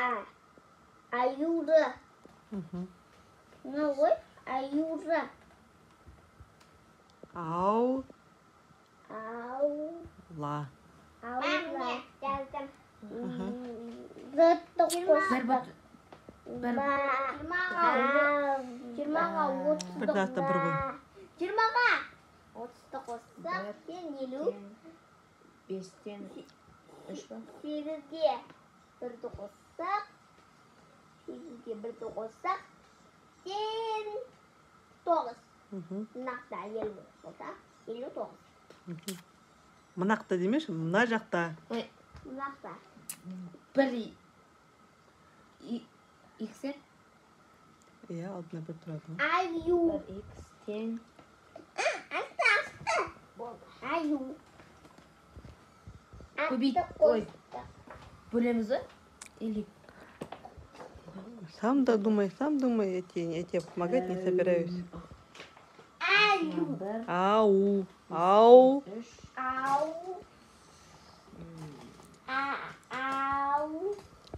Ayura. No, what? Ayura. Au. Au. La. Aula. Bertukos. Жиырмаға Bir dakika bir koy. Жиырмаға 30-ты қоссақ, сен елу. 5-тен 3 ба? 8-ге 1-ді қоссақ, 8-ге 1-ді қоссақ, сен 9. Мынақта 50 болса, 59. Мынақта демеші, мына жақта. Мынақта. 1 иксен? Иә, алдына бір тұрады. Аю. 1 икс тең. Асты. Болды. Аю. Көбейт, ой. Бөлеміз ба? Или? Сам думай, я тебе помогать не собираюсь. Аю. Ау. Ау. Ау. Ау.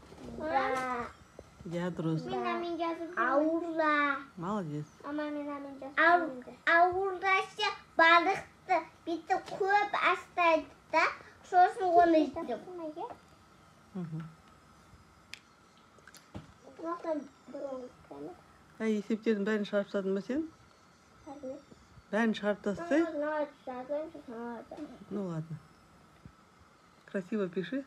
Я дұрыс. Мен жазып аула. Молодец. Ама мен жазып ауласы балықты бітті көп астайды да, сосын оны іздеп. Есептердің бәрін шығарып тастадың ба сен? Бәрін шығарып тастай? Ну ладно. Красиво пиши.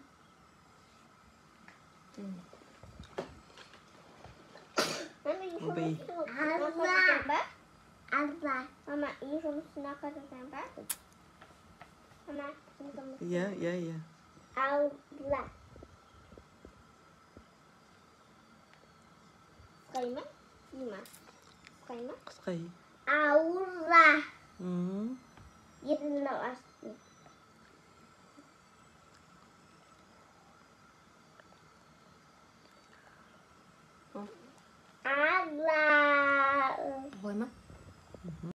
Алла. Мама, и жұмысына қатысам ба? Мама, Иә. Алла. Қысқай ма? Қысқай ма? Қысқай. Аула. Ммм. Ерінді астын.